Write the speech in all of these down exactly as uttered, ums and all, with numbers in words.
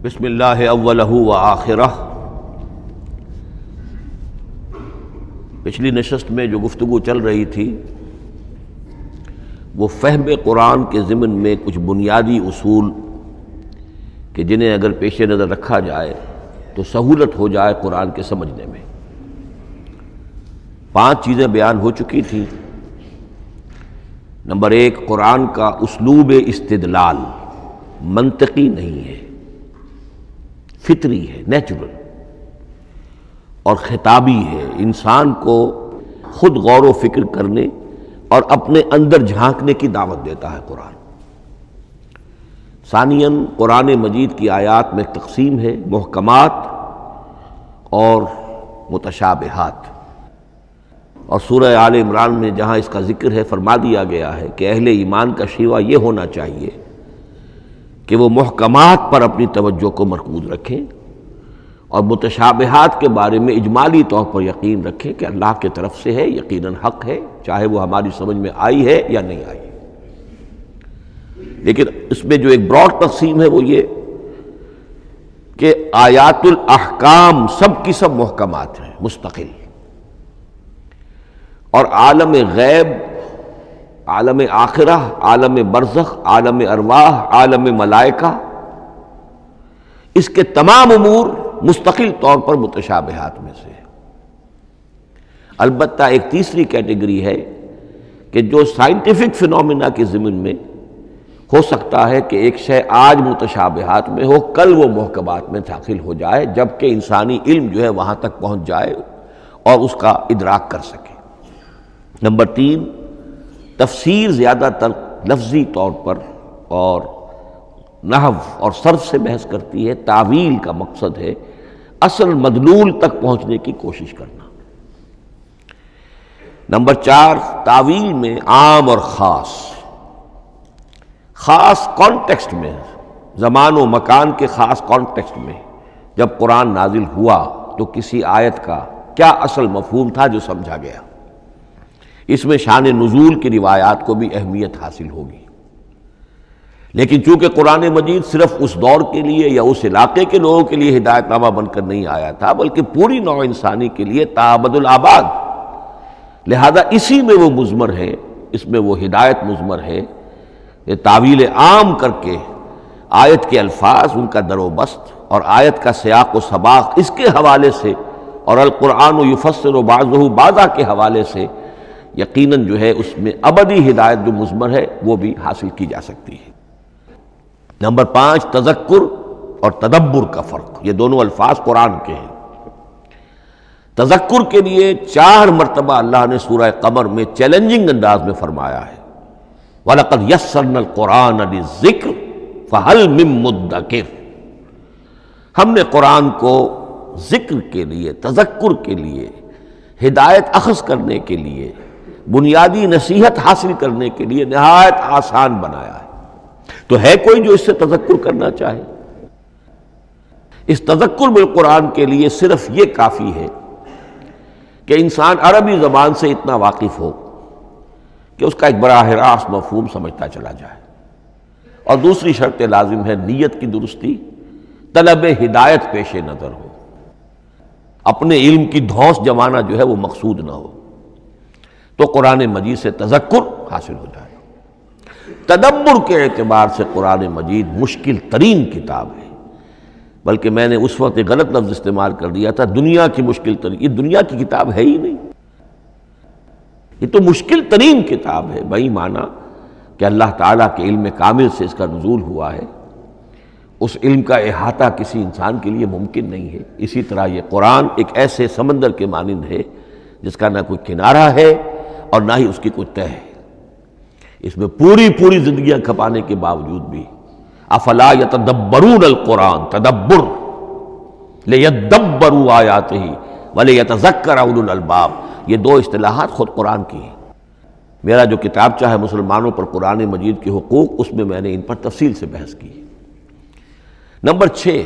بسم اللہ اولہ و آخرہ۔ پچھلی نشست میں جو گفتگو چل رہی تھی وہ فہم قرآن کے ضمن میں کچھ بنیادی اصول کہ جنہیں اگر پیش نظر رکھا جائے تو سہولت ہو جائے قرآن کے سمجھنے میں۔ پانچ چیزیں بیان ہو چکی تھیں۔ نمبر ایک، قرآن کا اسلوب استدلال منطقی نہیں ہے، فطری ہے، نیچرل اور خطابی ہے، انسان کو خود غور و فکر کرنے اور اپنے اندر جھانکنے کی دعوت دیتا ہے قرآن۔ ثانیاً، قرآن مجید کی آیات میں تقسیم ہے محکمات اور متشابہات، اور سورہ آل عمران میں جہاں اس کا ذکر ہے فرما دیا گیا ہے کہ اہل ایمان کا شیوہ یہ ہونا چاہیے کہ وہ محکمات پر اپنی توجہ کو مرکوز رکھیں اور متشابہات کے بارے میں اجمالی طور پر یقین رکھیں کہ اللہ کی طرف سے ہے، یقیناً حق ہے، چاہے وہ ہماری سمجھ میں آئی ہے یا نہیں آئی۔ لیکن اس میں جو ایک براڈ تقسیم ہے وہ یہ کہ آیات الاحکام سب کی سب محکمات ہیں مستقل، اور عالم غیب، عالم آخرہ، عالم برزخ، عالم ارواح، عالم ملائکہ، اس کے تمام امور مستقل طور پر متشابہات میں سے ہے۔ البتہ ایک تیسری کیٹیگری ہے کہ جو سائنٹیفک فینومینا کے ضمن میں ہو سکتا ہے کہ ایک شے آج متشابہات میں ہو، کل وہ محکمات میں داخل ہو جائے، جبکہ انسانی علم جو ہے وہاں تک پہنچ جائے اور اس کا ادراک کر سکے۔ نمبر تین، تفسیر زیادہ تر لفظی طور پر اور نحو اور صرف سے بحث کرتی ہے، تعویل کا مقصد ہے اصل مدلول تک پہنچنے کی کوشش کرنا۔ نمبر چار، تعویل میں عام اور خاص، خاص کانٹیکسٹ میں، زمان و مکان کے خاص کانٹیکسٹ میں جب قرآن نازل ہوا تو کسی آیت کا کیا اصل مفہوم تھا جو سمجھا گیا۔ اس میں شان نزول کی روایات کو بھی اہمیت حاصل ہوگی۔ لیکن چونکہ قرآن مجید صرف اس دور کے لیے یا اس علاقے کے لوگوں کے لیے ہدایت نامہ بن کر نہیں آیا تھا، بلکہ پوری نوع انسانی کے لیے تا ابد الآباد، لہذا اسی میں وہ مضمر ہے، اس میں وہ ہدایت مضمر ہے۔ یہ تعویل عام کر کے آیت کے الفاظ، ان کا در و بست اور آیت کا سیاق و سباق اس کے حوالے سے، اور القرآن یفسر بعضہ بعضا کے حوالے سے یقیناً جو ہے اس میں ابدی ہدایت جو مضمر ہے وہ بھی حاصل کی جا سکتی ہے۔ نمبر پانچ، تذکر اور تدبر کا فرق، یہ دونوں الفاظ قرآن کے ہیں۔ تذکر کے لیے چار مرتبہ اللہ نے سورہ قمر میں چیلنجنگ انداز میں فرمایا ہے وَلَقَدْ يَسَّرْنَا الْقُرْآنَ لِلذِّكْرِ فَهَلْ مِن مُّدَّكِرٍ، ہم نے قرآن کو ذکر کے لیے، تذکر کے لیے، ہدایت اخذ کرنے کے لیے، بنیادی نصیحت حاصل کرنے کے لیے نہایت آسان بنایا ہے۔ تو ہے کوئی جو اس سے تذکر کرنا چاہے؟ اس تذکر بالقرآن کے لیے صرف یہ کافی ہے کہ انسان عربی زبان سے اتنا واقف ہو کہ اس کا ایک براہ راست مفہوم سمجھتا چلا جائے، اور دوسری شرط لازم ہے نیت کی درستی، طلب ہدایت پیش نظر ہو، اپنے علم کی دھوس جمانا جو ہے وہ مقصود نہ ہو، تو قرآن مجید سے تذکر حاصل ہو جائے۔ تدبر کے اعتبار سے قرآن مجید مشکل ترین کتاب ہے، بلکہ میں نے اس وقت ایک غلط لفظ استعمال کر دیا تھا، دنیا کی مشکل ترین، یہ دنیا کی کتاب ہے ہی نہیں، یہ تو مشکل ترین کتاب ہے، بہی معنی کہ اللہ تعالیٰ کے علم کامل سے اس کا نزول ہوا ہے، اس علم کا احاطہ کسی انسان کے لیے ممکن نہیں ہے۔ اسی طرح یہ قرآن ایک ایسے سمندر کے مانند ہے جس کا نہ کوئی کنارہ ہے اور نہ ہی اس کی کوئی تہہ ہے، اس میں پوری پوری زندگیاں کھپانے کے باوجود بھی افلا یتدبرون القرآن، تدبر، لیدبروا آیاتہ ولیتذکر اولو الالباب، یہ دو اصطلاحات خود قرآن کی ہیں۔ میرا جو کتابچہ ہے مسلمانوں پر قرآن مجید کے حقوق، اس میں میں نے ان پر تفصیل سے بحث کی۔ نمبر چھ،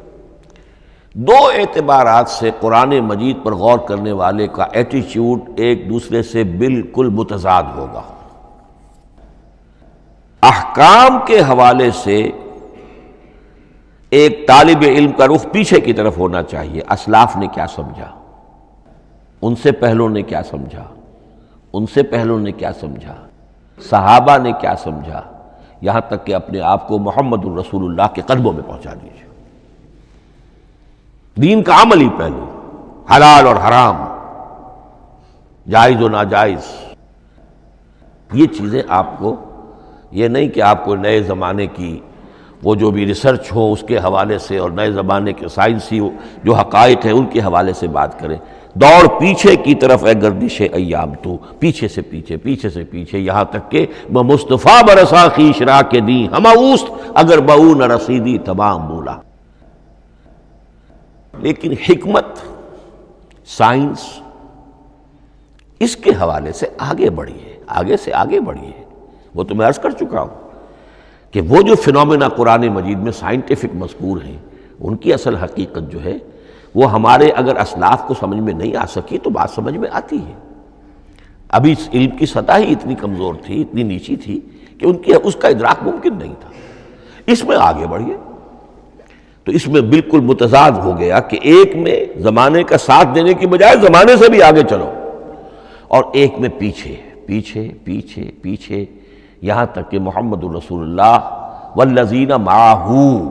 دو اعتبارات سے قرآن مجید پر غور کرنے والے کا ایٹیچیوڈ ایک دوسرے سے بالکل متضاد ہوگا۔ احکام کے حوالے سے ایک طالب علم کا رخ پیچھے کی طرف ہونا چاہیے، اسلاف نے کیا سمجھا، ان سے پہلوں نے کیا سمجھا، ان سے پہلوں نے کیا سمجھا، صحابہ نے کیا سمجھا، یہاں تک کہ اپنے آپ کو محمد الرسول اللہ کے قدموں میں پہنچا دیجیے۔ دین کا عملی پہلو، حلال اور حرام، جائز و ناجائز، یہ چیزیں آپ کو، یہ نہیں کہ آپ کو نئے زمانے کی وہ جو بھی ریسرچ ہو اس کے حوالے سے اور نئے زمانے کے سائنسی جو حقائق ہیں ان کے حوالے سے بات کریں۔ دوڑ پیچھے کی طرف ہے گردش ایام تو، پیچھے سے پیچھے، پیچھے سے پیچھے، یہاں تک کہ مصطفیٰ برسا خیش را کے دی ہم اوست اگر بہو نہ رسیدی تمام بولا۔ لیکن حکمت، سائنس، اس کے حوالے سے آگے بڑھیے، آگے سے آگے بڑھیے۔ وہ تو میں عرض کر چکا ہوں کہ وہ جو فینومینا قرآن مجید میں سائنٹیفک مذکور ہیں ان کی اصل حقیقت جو ہے وہ ہمارے اگر اسلاف کو سمجھ میں نہیں آ سکی تو بات سمجھ میں آتی ہے۔ ابھی اس علم کی سطح ہی اتنی کمزور تھی، اتنی نیچی تھی کہ ان کی اس کا ادراک ممکن نہیں تھا۔ اس میں آگے بڑھیے تو اس میں بالکل متضاد ہو گیا کہ ایک میں زمانے کا ساتھ دینے کی بجائے زمانے سے بھی آگے چلو، اور ایک میں پیچھے پیچھے پیچھے پیچھے، یہاں تک کہ محمد الرسول اللہ والذین معہ،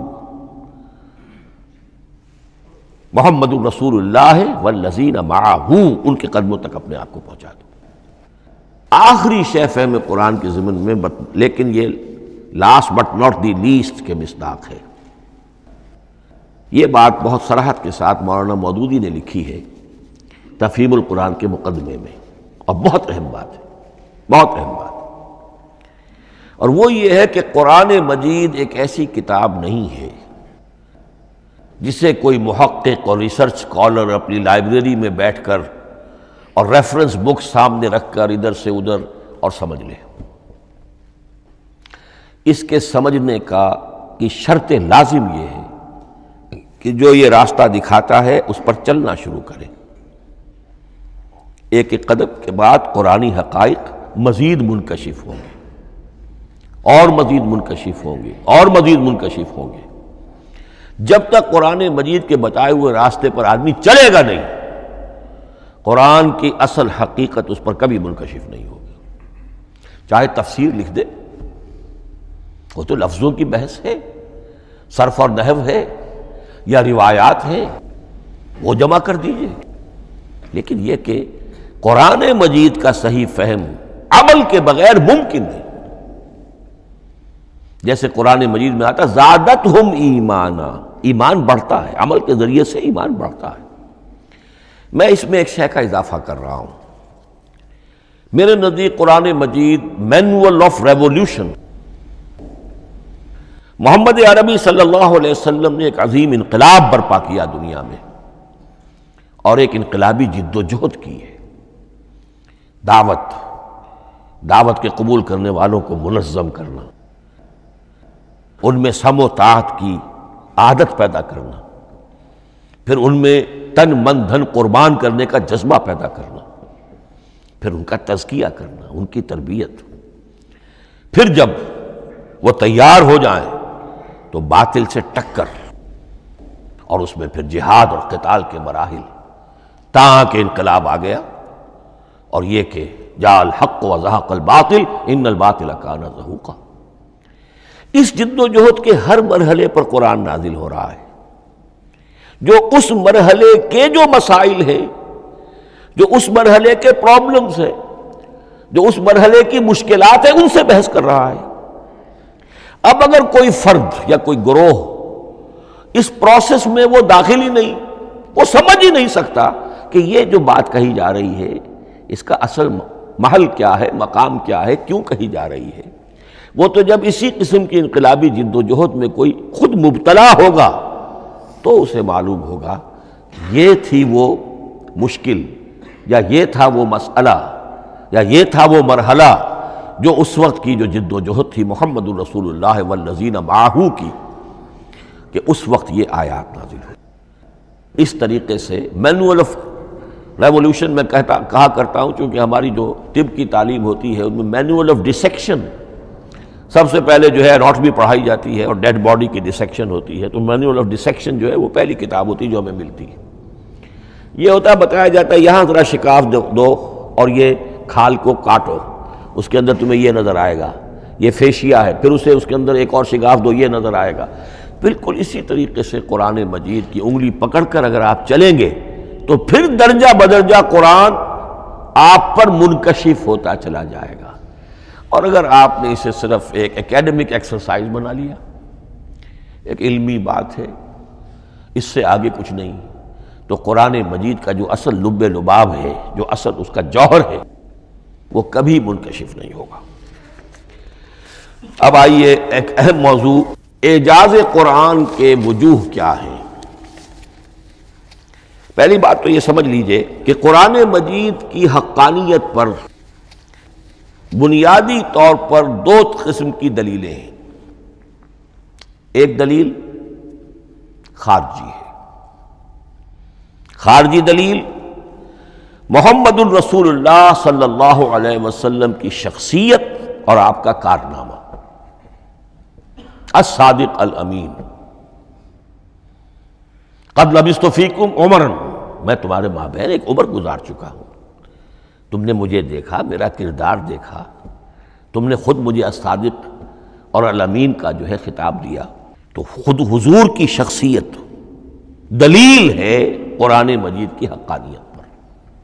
محمد الرسول اللہ والذین معہ، ان کے قدموں تک اپنے آپ کو پہنچا دو۔ آخری شے فہم قرآن کے ضمن میں، لیکن یہ last but not the least کے مصداق ہے۔ یہ بات بہت صراحت کے ساتھ مولانا مودودی نے لکھی ہے تفہیم القرآن کے مقدمے میں، اور بہت اہم بات ہے، بہت اہم بات ہے، اور وہ یہ ہے کہ قرآن مجید ایک ایسی کتاب نہیں ہے جسے کوئی محقق اور ریسرچ اسکالر اپنی لائبریری میں بیٹھ کر اور ریفرنس بک سامنے رکھ کر ادھر سے ادھر اور سمجھ لے۔ اس کے سمجھنے کا کی شرط لازم یہ ہے کہ جو یہ راستہ دکھاتا ہے اس پر چلنا شروع کرے۔ ایک ایک قدم کے بعد قرآنی حقائق مزید منکشف ہوں گے، اور مزید منکشف ہوں گے، اور مزید منکشف ہوں گے۔ جب تک قرآن مجید کے بتائے ہوئے راستے پر آدمی چلے گا نہیں، قرآن کی اصل حقیقت اس پر کبھی منکشف نہیں ہوگی۔ چاہے تفسیر لکھ دے، وہ تو لفظوں کی بحث ہے، صرف اور نحو ہے، یا روایات ہیں، وہ جمع کر دیجئے، لیکن یہ کہ قرآن مجید کا صحیح فہم عمل کے بغیر ممکن نہیں۔ جیسے قرآن مجید میں آتا زادتہم ایمانا، ایمان بڑھتا ہے، عمل کے ذریعے سے ایمان بڑھتا ہے۔ میں اس میں ایک شے کا اضافہ کر رہا ہوں۔ میرے نزدیک قرآن مجید مینول آف ریولیوشن، محمد عربی صلی اللہ علیہ وسلم نے ایک عظیم انقلاب برپا کیا دنیا میں، اور ایک انقلابی جد و جہد کی ہے۔ دعوت دعوت کے قبول کرنے والوں کو منظم کرنا، ان میں سم و طاعت کی عادت پیدا کرنا، پھر ان میں تن من دھن قربان کرنے کا جذبہ پیدا کرنا، پھر ان کا تزکیہ کرنا، ان کی تربیت، پھر جب وہ تیار ہو جائیں تو باطل سے ٹکر، اور اس میں پھر جہاد اور قتال کے مراحل، تاں کہ انقلاب آ گیا، اور یہ کہ جاء الحق وزہق الباطل ان الباطل کان زہوقا۔ اس جد و جہد کے ہر مرحلے پر قرآن نازل ہو رہا ہے، جو اس مرحلے کے جو مسائل ہیں، جو اس مرحلے کے پرابلمز ہیں، جو اس مرحلے کی مشکلات ہیں، ان سے بحث کر رہا ہے۔ اب اگر کوئی فرد یا کوئی گروہ اس پروسیس میں وہ داخل ہی نہیں، وہ سمجھ ہی نہیں سکتا کہ یہ جو بات کہی جا رہی ہے اس کا اصل محل کیا ہے، مقام کیا ہے، کیوں کہی جا رہی ہے، وہ تو جب اسی قسم کی انقلابی جد و جہد میں کوئی خود مبتلا ہوگا تو اسے معلوم ہوگا یہ تھی وہ مشکل، یا یہ تھا وہ مسئلہ، یا یہ تھا وہ مرحلہ جو اس وقت کی جو جد و جہد تھی محمد الرسول اللہ والذین معہ کی، کہ اس وقت یہ آیات نازل ہوئی۔ اس طریقے سے مینول آف ریولیوشن میں کہتا کہا کرتا ہوں، چونکہ ہماری جو طب کی تعلیم ہوتی ہے ان میں مینول آف ڈسیکشن، سب سے پہلے جو ہے اناٹمی پڑھائی جاتی ہے اور ڈیڈ باڈی کی ڈسیکشن ہوتی ہے، تو مینول آف ڈسیکشن جو ہے وہ پہلی کتاب ہوتی ہے جو ہمیں ملتی ہے۔ یہ ہوتا ہے، بتایا جاتا ہے یہاں ذرا شکاف دو اور یہ کھال کو کاٹو، اس کے اندر تمہیں یہ نظر آئے گا، یہ فیشیا ہے، پھر اسے اس کے اندر ایک اور شگاف دو، یہ نظر آئے گا۔ بالکل اسی طریقے سے قرآن مجید کی انگلی پکڑ کر اگر آپ چلیں گے تو پھر درجہ بدرجہ قرآن آپ پر منکشف ہوتا چلا جائے گا۔ اور اگر آپ نے اسے صرف ایک اکیڈمک ایکسرسائز بنا لیا، ایک علمی بات ہے، اس سے آگے کچھ نہیں، تو قرآن مجید کا جو اصل لب لباب ہے، جو اصل اس کا جوہر ہے، وہ کبھی منکشف نہیں ہوگا۔ اب آئیے ایک اہم موضوع، اعجاز قرآن کے وجوہ کیا ہیں۔ پہلی بات تو یہ سمجھ لیجئے کہ قرآن مجید کی حقانیت پر بنیادی طور پر دو قسم کی دلیلیں ہیں۔ ایک دلیل خارجی ہے، خارجی دلیل محمد الرسول اللہ صلی اللہ علیہ وسلم کی شخصیت اور آپ کا کارنامہ، الصادق الامین، قد لبثت فیکم عمرا، میں تمہارے مابین ایک عمر گزار چکا ہوں، تم نے مجھے دیکھا، میرا کردار دیکھا، تم نے خود مجھے الصادق اور الامین کا جو ہے خطاب دیا، تو خود حضور کی شخصیت دلیل ہے قرآن مجید کی حقانیت پر۔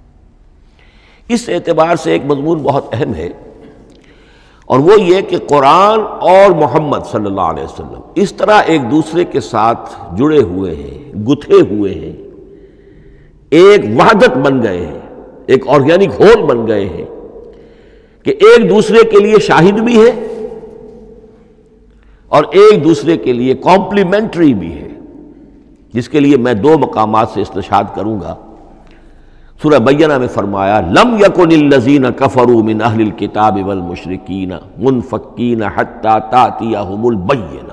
اس اعتبار سے ایک مضمون بہت اہم ہے، اور وہ یہ کہ قرآن اور محمد صلی اللہ علیہ وسلم اس طرح ایک دوسرے کے ساتھ جڑے ہوئے ہیں، گتھے ہوئے ہیں، ایک وحدت بن گئے ہیں، ایک آرگینک ہول بن گئے ہیں کہ ایک دوسرے کے لیے شاہد بھی ہے اور ایک دوسرے کے لیے کمپلیمنٹری بھی ہے، جس کے لیے میں دو مقامات سے استشہاد کروں گا۔ سورہ بینہ میں فرمایا لم یکن الذین کفروا من اہل الکتاب والمشرکین منفکین حتی تأتیہم البینہ،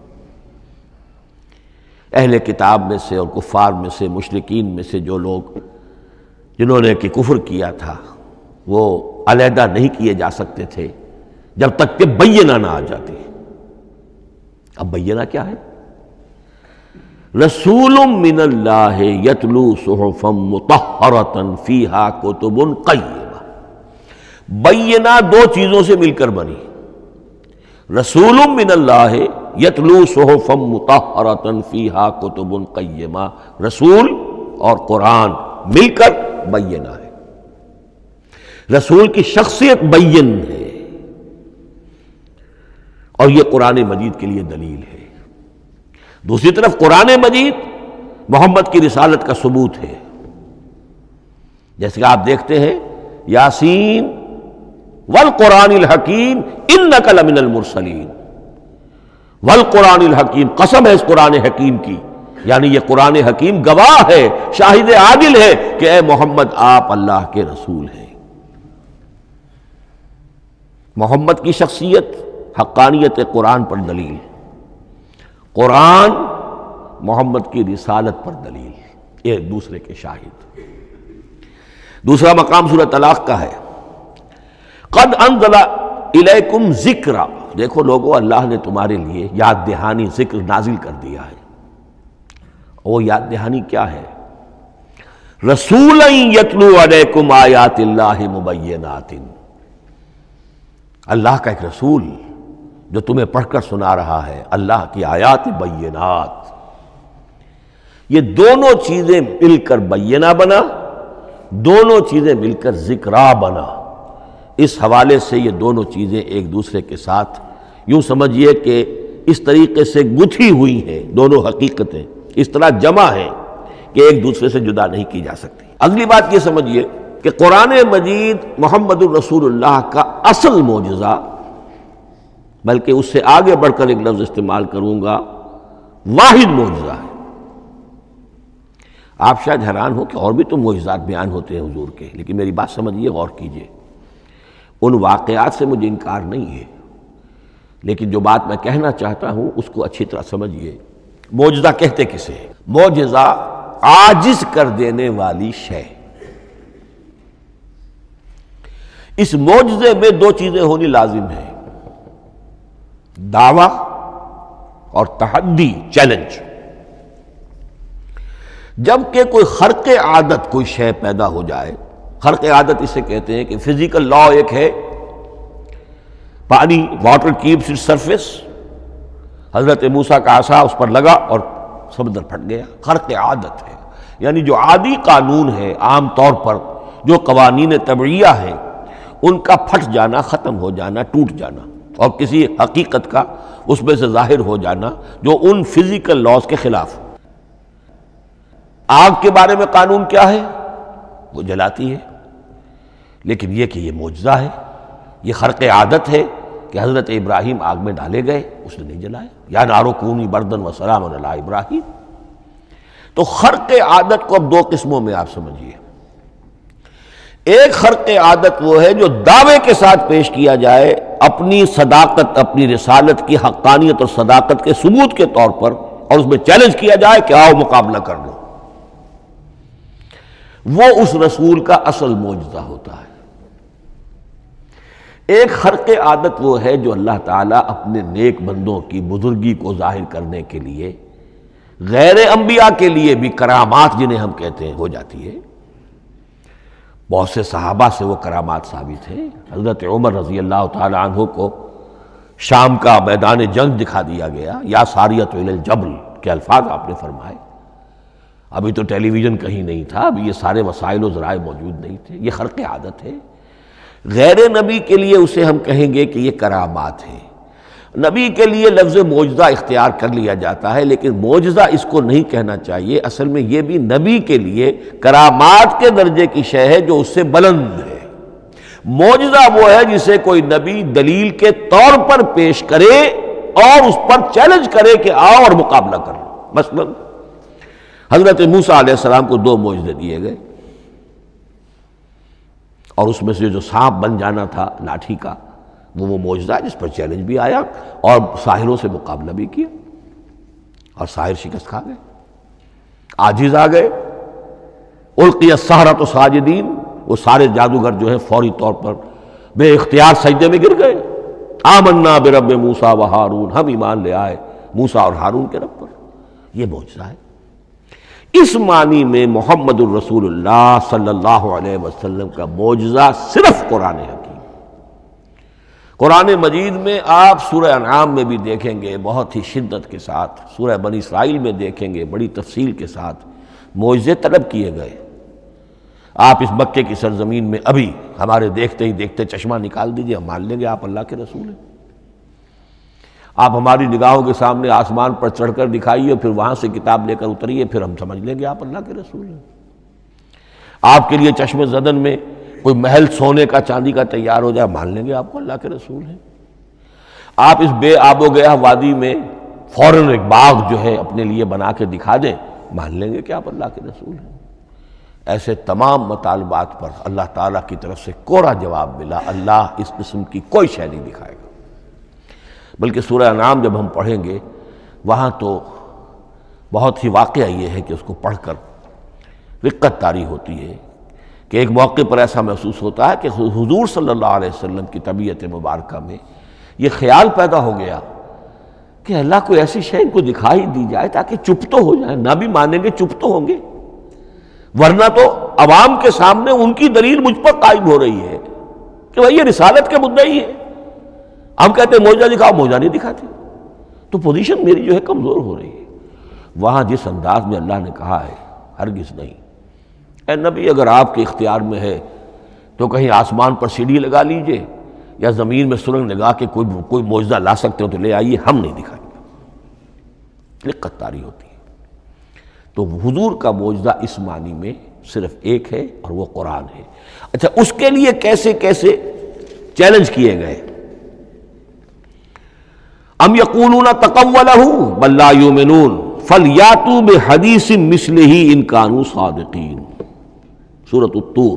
اہل کتاب میں سے اور کفار میں سے، مشرکین میں سے جو لوگ جنہوں نے کہ کفر کیا تھا، وہ علیحدہ نہیں کیے جا سکتے تھے جب تک کہ بینہ نہ آ جاتی۔ اب بینہ کیا ہے؟ رسول من اللہ یتلو صحفا مطہرۃ فیہا کتب قیمہ، بینہ دو چیزوں سے مل کر بنی، رسول من اللہ یتلو صحفا مطہرۃ فیہا کتب قیمہ، رسول اور قرآن مل کر بینہ ہے، رسول کی شخصیت بین ہے، اور یہ قرآن مجید کے لیے دلیل ہے۔ دوسری طرف قرآن مجید محمد کی رسالت کا ثبوت ہے، جیسے کہ آپ دیکھتے ہیں یاسین والقرآن الحکیم انک لمن المرسلین، والقرآن الحکیم، قسم ہے اس قرآن حکیم کی، یعنی یہ قرآن حکیم گواہ ہے، شاہد عادل ہے کہ اے محمد آپ اللہ کے رسول ہیں۔ محمد کی شخصیت، حقانیت قرآن پر دلیل، قرآن محمد کی رسالت پر دلیل، ایک دوسرے کے شاہد۔ دوسرا مقام سورہ طلاق کا ہے، قد انزل الیکم ذکرا، دیکھو لوگو اللہ نے تمہارے لیے یاد دہانی ذکر نازل کر دیا ہے۔ وہ یاد دہانی کیا ہے؟ رسولا یتلو علیکم آیات اللہ مبینات، اللہ کا ایک رسول جو تمہیں پڑھ کر سنا رہا ہے اللہ کی آیات بینات۔ یہ دونوں چیزیں مل کر بینہ بنا، دونوں چیزیں مل کر ذکرا بنا۔ اس حوالے سے یہ دونوں چیزیں ایک دوسرے کے ساتھ یوں سمجھیے کہ اس طریقے سے گتھی ہوئی ہیں، دونوں حقیقتیں اس طرح جمع ہیں کہ ایک دوسرے سے جدا نہیں کی جا سکتی۔ اگلی بات یہ سمجھیے کہ قرآن مجید محمد الرسول اللہ کا اصل معجزہ، بلکہ اس سے آگے بڑھ کر ایک لفظ استعمال کروں گا، واحد معجزہ ہے۔ آپ شاید حیران ہو کہ اور بھی تو معجزات بیان ہوتے ہیں حضور کے، لیکن میری بات سمجھیے، غور کیجئے، ان واقعات سے مجھے انکار نہیں ہے، لیکن جو بات میں کہنا چاہتا ہوں اس کو اچھی طرح سمجھیے۔ معجزہ کہتے کسے ہیں؟ معجزہ عاجز کر دینے والی شے۔ اس معجزے میں دو چیزیں ہونی لازم ہیں، دعویٰ اور تحدی، چیلنج۔ جب کہ کوئی خرق عادت کوئی شے پیدا ہو جائے، خرق عادت اسے کہتے ہیں کہ فزیکل لا ایک ہے، پانی، واٹر کیپس اٹس سرفیس، حضرت موسیٰ کا عصا اس پر لگا اور سمندر پھٹ گیا، خرق عادت ہے، یعنی جو عادی قانون ہے، عام طور پر جو قوانین طبعیہ ہیں ان کا پھٹ جانا، ختم ہو جانا، ٹوٹ جانا، اور کسی حقیقت کا اس میں سے ظاہر ہو جانا جو ان فزیکل لاز کے خلاف۔ آگ کے بارے میں قانون کیا ہے؟ وہ جلاتی ہے، لیکن یہ کہ یہ معجزہ ہے، یہ خرق عادت ہے کہ حضرت ابراہیم آگ میں ڈالے گئے، اس نے نہیں جلایا، یا نارو کونی بردن و سلام علی ابراہیم۔ تو خرق عادت کو اب دو قسموں میں آپ سمجھیے۔ ایک خرق عادت وہ ہے جو دعوے کے ساتھ پیش کیا جائے، اپنی صداقت، اپنی رسالت کی حقانیت اور صداقت کے ثبوت کے طور پر، اور اس میں چیلنج کیا جائے کہ آؤ مقابلہ کر لو، وہ اس رسول کا اصل معجزہ ہوتا ہے۔ ایک خرق عادت وہ ہے جو اللہ تعالیٰ اپنے نیک بندوں کی بزرگی کو ظاہر کرنے کے لیے، غیر انبیاء کے لیے بھی کرامات جنہیں ہم کہتے ہیں ہو جاتی ہے۔ بہت سے صحابہ سے وہ کرامات ثابت ہیں۔ حضرت عمر رضی اللہ تعالی عنہ کو شام کا میدان جنگ دکھا دیا گیا، یا ساریۃ الی الجبل کے الفاظ آپ نے فرمائے۔ ابھی تو ٹیلی ویژن کہیں نہیں تھا، ابھی یہ سارے وسائل و ذرائع موجود نہیں تھے، یہ خرق عادت ہے۔ غیر نبی کے لیے اسے ہم کہیں گے کہ یہ کرامات ہے۔ نبی کے لیے لفظ معجزہ اختیار کر لیا جاتا ہے، لیکن معجزہ اس کو نہیں کہنا چاہیے، اصل میں یہ بھی نبی کے لیے کرامات کے درجے کی شے ہے جو اس سے بلند ہے۔ معجزہ وہ ہے جسے کوئی نبی دلیل کے طور پر پیش کرے اور اس پر چیلنج کرے کہ آؤ اور مقابلہ کرو۔ مثلا حضرت موسیٰ علیہ السلام کو دو معجزے دیے گئے، اور اس میں سے جو سانپ بن جانا تھا لاٹھی کا، وہ وہ معجزہ ہے جس پر چیلنج بھی آیا اور ساحروں سے مقابلہ بھی کیا، اور ساحر شکست کھا گئے، عاجز آ گئے۔ القی السحرۃ ساجدین، وہ سارے جادوگر جو ہیں فوری طور پر بے اختیار سجدے میں گر گئے۔ آمنا برب موسیٰ و ہارون، ہم ایمان لے آئے موسیٰ اور ہارون کے رب پر۔ یہ معجزہ ہے۔ اس معنی میں محمد الرسول اللہ صلی اللہ علیہ وسلم کا معجزہ صرف قرآن حکیم۔ قرآن مجید میں آپ سورہ انعام میں بھی دیکھیں گے بہت ہی شدت کے ساتھ، سورہ بنی اسرائیل میں دیکھیں گے بڑی تفصیل کے ساتھ معجزے طلب کیے گئے۔ آپ اس مکے کی سرزمین میں ابھی ہمارے دیکھتے ہی دیکھتے چشمہ نکال دیجئے، ہم مان لیں گے آپ اللہ کے رسول ہیں۔ آپ ہماری نگاہوں کے سامنے آسمان پر چڑھ کر دکھائیے، پھر وہاں سے کتاب لے کر اتریے، پھر ہم سمجھ لیں گے آپ اللہ کے رسول ہیں۔ آپ کے لیے چشم زدن میں کوئی محل سونے کا چاندی کا تیار ہو جائے، مان لیں گے آپ کو اللہ کے رسول ہیں۔ آپ اس بے آب و گیا وادی میں فوراً ایک باغ جو ہے اپنے لیے بنا کے دکھا دیں، مان لیں گے کہ آپ اللہ کے رسول ہیں۔ ایسے تمام مطالبات پر اللہ تعالیٰ کی طرف سے کوڑا جواب ملا، اللہ اس قسم کی کوئی شے نہیں دکھائے گا۔ بلکہ سورہ انعام جب ہم پڑھیں گے وہاں تو بہت ہی واقعہ یہ ہے کہ اس کو پڑھ کر رقت طاری ہوتی ہے کہ ایک موقع پر ایسا محسوس ہوتا ہے کہ حضور صلی اللہ علیہ وسلم کی طبیعت مبارکہ میں یہ خیال پیدا ہو گیا کہ اللہ کو ایسی شے ان کو دکھائی دی جائے تاکہ چپ تو ہو جائے، نہ بھی مانیں گے چپ تو ہوں گے، ورنہ تو عوام کے سامنے ان کی دلیل مجھ پر قائم ہو رہی ہے کہ بھائی یہ رسالت کے مدعی ہے، ہم کہتے ہیں معجزہ دکھاؤ، معجزہ نہیں دکھاتے، تو پوزیشن میری جو ہے کمزور ہو رہی ہے۔ وہاں جس انداز میں اللہ نے کہا ہے، ہرگز نہیں، اے نبی اگر آپ کے اختیار میں ہے تو کہیں آسمان پر سیڑھی لگا لیجئے یا زمین میں سرنگ لگا کے کوئی کوئی معجزہ لا سکتے ہو تو لے آئیے، ہم نہیں دکھائیں گے۔ رقت طاری ہوتی ہے۔ تو حضور کا معجزہ اس معنی میں صرف ایک ہے اور وہ قرآن ہے۔ اچھا، اس کے لیے کیسے کیسے چیلنج کیے گئے؟ ام یقولون تقولہ بل لا یؤمنون فلیاتوا بحدیث مثلہ ان کانوا صادقین، سورۃ الطور۔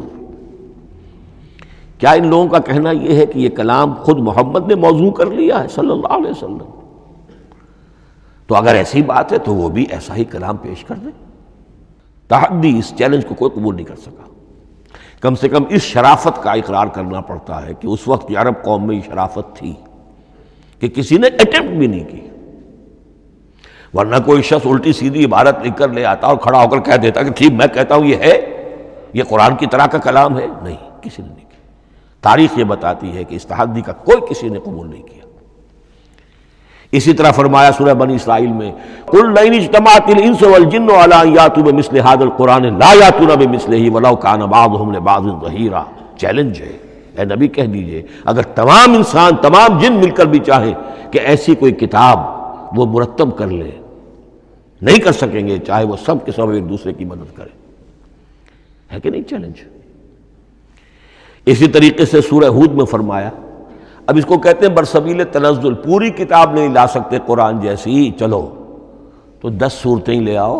کیا ان لوگوں کا کہنا یہ ہے کہ یہ کلام خود محمد نے موضوع کر لیا ہے صلی اللہ علیہ وسلم؟ تو اگر ایسی بات ہے تو وہ بھی ایسا ہی کلام پیش کر دیں۔ تحدی، اس چیلنج کو کوئی قبول نہیں کر سکا۔ کم سے کم اس شرافت کا اقرار کرنا پڑتا ہے کہ اس وقت عرب قوم میں یہ شرافت تھی کہ کسی نے اٹمپٹ بھی نہیں کی، ورنہ کوئی شخص الٹی سیدھی عبارت لکھ کر لے آتا اور کھڑا ہو کر کہہ دیتا کہ ٹھیک میں کہتا ہوں یہ ہے، یہ قرآن کی طرح کا کلام ہے. نہیں، کسی نے نہیں کیا. تاریخ یہ بتاتی ہے کہ اس تحدی کا کوئی کسی نے قبول نہیں کیا. اسی طرح فرمایا سورہ بنی اسرائیل میں قُلْ لَئِنِ اجْتَمَعَتِ الْإِنسُ وَالْجِنُّ عَلَىٰ أَن يَأْتُوا بِمِثْلِ هَٰذَا الْقُرْآنِ لَا يَأْتُونَ بِمِثْلِهِ وَلَوْ كَانَ بَعْضُهُمْ لِبَعْضٍ ظَهِيرًا. چیلنج ہے، اے نبی کہہ دیجئے اگر تمام انسان تمام جن مل کر بھی چاہیں کہ ایسی کوئی کتاب وہ مرتب کر لے، نہیں کر سکیں گے، چاہے وہ سب کے سب ایک دوسرے کی مدد کریں. ہے کہ نہیں چیلنج؟ اسی طریقے سے سورہ ہود میں فرمایا، اب اس کو کہتے ہیں برسبیل تنزل، پوری کتاب نہیں لا سکتے قرآن جیسی، چلو تو دس صورتیں لے آؤ.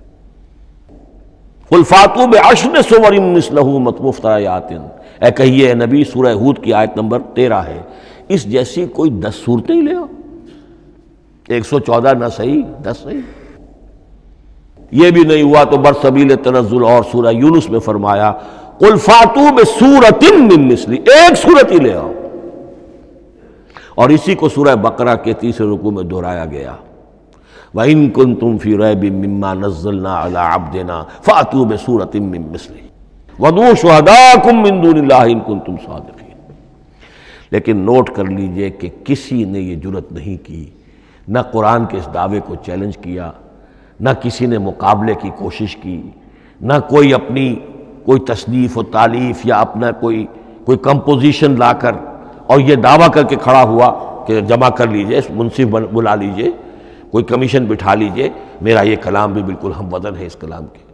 قُلْ فَاتُوا بِعَشْرِ سُوَرٍ مِثْلَهُ مُفْتَرَيَاتٍ، اے کہیے اے نبی، سورہ ہود کی آیت نمبر تیرہ ہے، اس جیسی کوئی دس صورتیں لے آؤ. ایک سو چودہ نہ صحیح، دس صحیح. یہ بھی نہیں ہوا تو برسبیل تنزل اور سورہ یونس میں فرمایا قُلْ فَاتُوا بِسُورَةٍ مِّن مِثْلِهِ، ایک صورت ہی لے آؤ. اور اسی کو سورہ بقرہ کے تیسرے رکوع میں دہرایا گیا، وَإِن كُنتُمْ فِي رَيْبٍ مِّمَّا نَزَّلْنَا عَلَىٰ عَبْدِنَا فَأْتُوا بِسُورَةٍ مِّن مِّثْلِهِ وَادْعُوا شُهَدَاءَكُم مِّن دُونِ اللَّهِ إِن كُنتُمْ صَادِقِينَ. لیکن نوٹ کر لیجئے کہ کسی نے یہ جرأت نہیں کی، نہ قرآن کے اس دعوے کو چیلنج کیا، نہ کسی نے مقابلے کی کوشش کی، نہ کوئی اپنی کوئی تصنیف و تالیف یا اپنا کوئی کوئی کمپوزیشن لا کر اور یہ دعویٰ کر کے کھڑا ہوا کہ جمع کر لیجئے، منصف بلا لیجئے، کوئی کمیشن بٹھا لیجئے، میرا یہ کلام بھی بالکل ہم وزن ہے اس کلام کے.